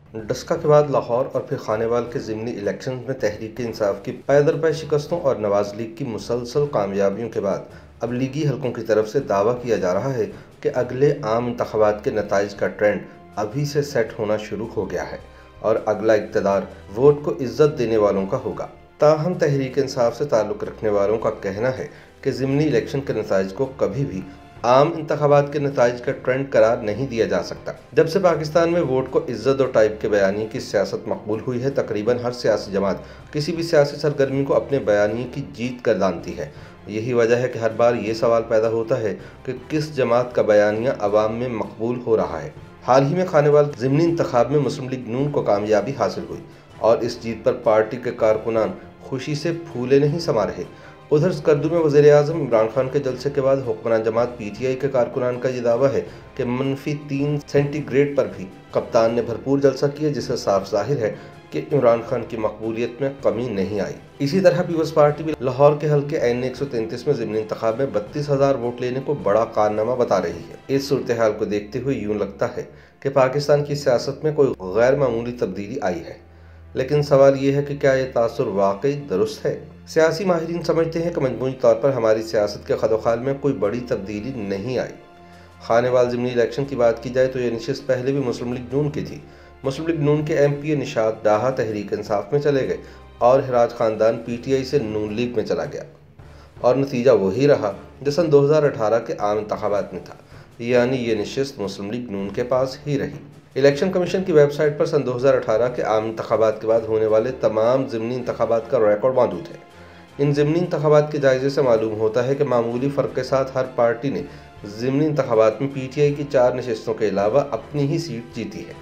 डस्का के बाद लाहौर और फिर खानेवाल के ज़िमनी इलेक्शन में तहरीक इंसाफ की पैदरपै शिकस्तों और नवाज लीग की मुसलसल कामयाबियों के बाद अब लीगी हलकों की तरफ से दावा किया जा रहा है कि अगले आम इंतखाबात के नताइज का ट्रेंड अभी से सेट होना शुरू हो गया है और अगला इक़्तिदार वोट को इज्जत देने वालों का होगा। ताहम तहरीक इंसाफ से ताल्लुक़ रखने वालों का कहना है कि ज़िमनी इलेक्शन के नताइज को कभी भी आम इंतखाबात के नताइज का ट्रेंड करार नहीं दिया जा सकता। जब से पाकिस्तान में वोट को इज्जत और टाइप के बयानी की सियासत मकबूल हुई है, तकरीबन हर सियासी जमात किसी भी सियासी सरगर्मी को अपने बयानी की जीत कर दानती है। यही वजह है कि हर बार ये सवाल पैदा होता है कि किस जमात का बयानिया अवाम में मकबूल हो रहा है। हाल ही में खानेवाल ज़िमनी इंतखाब में मुस्लिम लीग नून को कामयाबी हासिल हुई और इस जीत पर पार्टी के कारकुनान खुशी से फूले नहीं समा रहे। उधर स्कर्दू में वज़ीर-ए-आज़म इमरान खान के जलसे के बाद हुक्मरान जमात PTI के कारकुनान का ये दावा है कि -3 सेंटीग्रेड पर भी कप्तान ने भरपूर जलसा किया, जिससे साफ जाहिर है कि इमरान खान की मकबूलियत में कमी नहीं आई। इसी तरह पीपल्स पार्टी भी लाहौर के हल्के N 133 में ज़िमनी इंतखाब में 32,000 वोट लेने को बड़ा कारनामा बता रही है। इस सूरत हाल को देखते हुए यूँ लगता है कि पाकिस्तान की सियासत में कोई गैर मामूली तब्दीली आई है, लेकिन सवाल ये है कि क्या ये तासुर वाकई दुरुस्त है। सियासी माहिरीन समझते हैं कि मजमूई तौर पर हमारी सियासत के खदोखाल में कोई बड़ी तब्दीली नहीं आई। खानेवाल ज़िमनी इलेक्शन की बात की जाए तो ये नशिस्त पहले भी मुस्लिम लीग नून की थी। मुस्लिम लीग नून के MP निशात डाहा तहरीक इंसाफ में चले गए और हिराज ख़ानदान PTI से नून लीग में चला गया और नतीजा वही रहा जो सन 2018 के आम इंतखाबात में था, यानी ये नशिस्त मुस्लिम लीग नून के पास ही रही। इलेक्शन कमीशन की वेबसाइट पर सन 2018 के आम इंतखाबात के बाद होने वाले तमाम ज़िमनी इंतखाबात का रिकॉर्ड मौजूद है। इन ज़िमनी इंतखाबात के जायजे से मालूम होता है कि मामूली फ़र्क के साथ हर पार्टी ने ज़िमनी इंतखाबात में PTI की 4 नशिस्तों के अलावा अपनी ही सीट जीती है।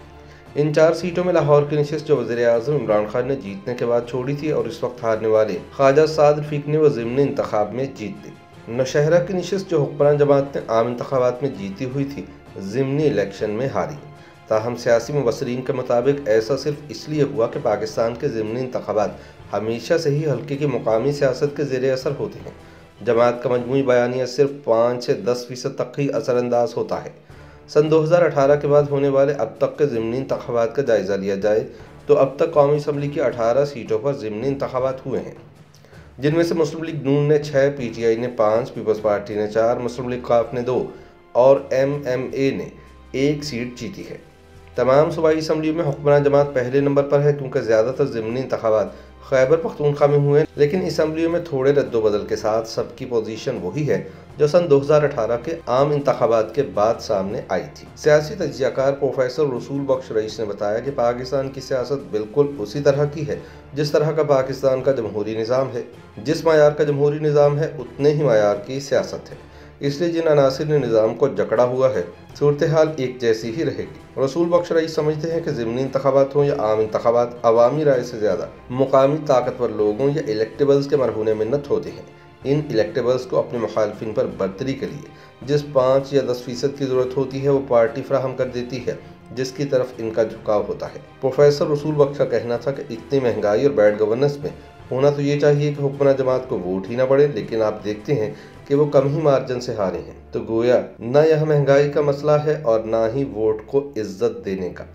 इन 4 सीटों में लाहौर की नशिस्त जो वज़ीर-ए-आज़म इमरान खान ने जीतने के बाद छोड़ी थी और इस वक्त हारने वाले ख्वाजा साद रफ़ीक ने वो ज़िमनी इंतखाब में जीत ली। नौशहरा की नशिस्त जो हुक्मरान जमात ने आम इंतखाबात में जीती हुई थी, ज़िमनी इलेक्शन में हारी। ताहम सियासी मुबसरीन के मुताबिक ऐसा सिर्फ इसलिए हुआ कि पाकिस्तान के ज़िमनी इंतखाबात हमेशा से ही हल्के की मुकामी सियासत के ज़ेर असर होते हैं। जमात का मजमूई बयानिया सिर्फ 5 से 10% तक ही असरअंदाज होता है। सन 2018 के बाद होने वाले अब तक के ज़िमनी इंतखाबात का जायज़ा लिया जाए तो अब तक कौमी असम्बली की 18 सीटों पर ज़िमनी इंतखाबात हुए हैं, जिनमें से मुस्लिम लीग नून ने 6, PTI ने 5, पीपल्स पार्टी ने 4, मुस्लिम लीग खाफ ने 2 और MMA ने 1 सीट जीती है। तमाम सूबाई असम्बलियों में हुक्मरान जमात पहले नंबर पर है, क्योंकि ज़्यादातर ज़िमनी इंतखाबात खैबर पख्तूनख्वा में हुए, लेकिन असम्बलियों में थोड़े रद्दोबदल के साथ सबकी पोजीशन वही है जो सन 2018 के आम इंतखाबात के बाद सामने आई थी। सियासी तज्ज़ियाकार प्रोफेसर रसूल बख्श रईस ने बताया कि पाकिस्तान की सियासत बिल्कुल उसी तरह की है जिस तरह का पाकिस्तान का जमहूरी निज़ाम है। जिस मायार का जमहूरी निज़ाम है उतने ही मायार की सियासत है, इसलिए जिन अनासिर ने निज़ाम को जकड़ा हुआ है सूरत हाल एक जैसी ही रहेगी। रसूल बख्श रईस समझते हैं कि ज़िमनी इंतखाबात हों या आम इंतखाबात, अवामी राय से ज़्यादा मुकामी ताकतवर लोगों या इलेक्टेबल्स के मरहून मिन्नत होते हैं। इन इलेक्टेबल्स को अपने मुखालफिन पर बर्तरी के लिए जिस 5 या 10% की ज़रूरत होती है वो पार्टी फ्राहम कर देती है जिसकी तरफ इनका झुकाव होता है। प्रोफेसर रसूल बख्श का कहना था कि इतनी महंगाई और बैड गवर्नेंस में होना तो ये चाहिए कि हुक्मरान जमात को वोट ही ना पड़े, लेकिन आप देखते हैं कि वो कम ही मार्जिन से हारे हैं। तो गोया न यह महंगाई का मसला है और ना ही वोट को इज्जत देने का।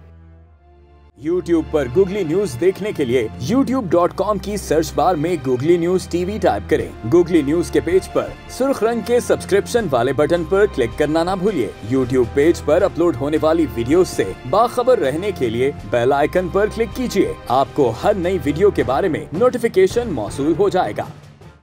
YouTube पर गूगली न्यूज देखने के लिए youtube.com की सर्च बार में गूगली न्यूज TV टाइप करें। गूगली न्यूज के पेज पर सुर्ख रंग के सब्सक्रिप्शन वाले बटन पर क्लिक करना ना भूलिए। YouTube पेज पर अपलोड होने वाली वीडियोस से बाखबर रहने के लिए बेल आइकन पर क्लिक कीजिए। आपको हर नई वीडियो के बारे में नोटिफिकेशन मौसूल हो जाएगा।